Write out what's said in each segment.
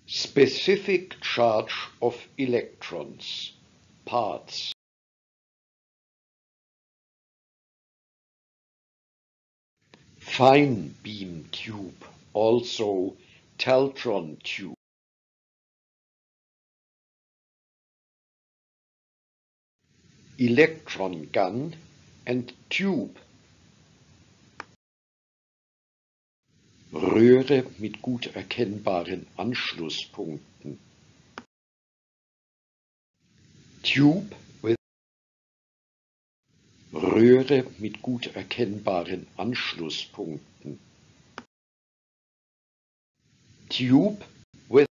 Specific charge of electrons. Parts. Fine beam tube, also teltron tube. Electron gun and tube. Röhre mit gut erkennbaren Anschlusspunkten. Tube with Röhre mit gut erkennbaren Anschlusspunkten. Tube with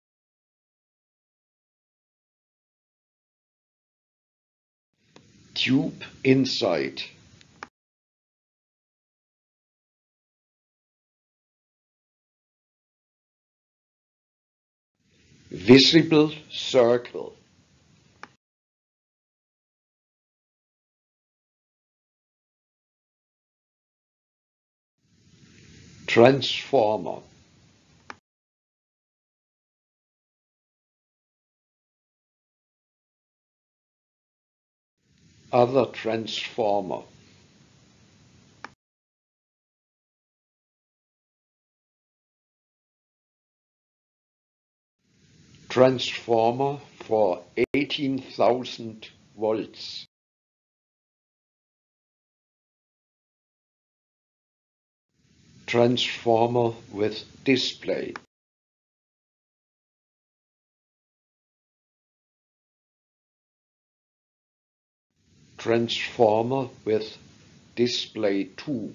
tube inside. Visible circle. Transformer. Other transformer. Transformer for 18,000 volts. Transformer with display. Transformer with display 2.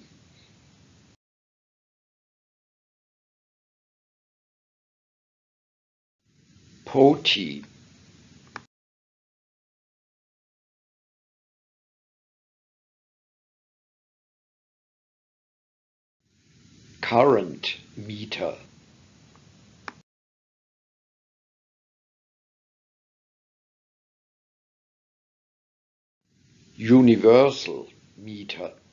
Poti. Current meter. Universal meter.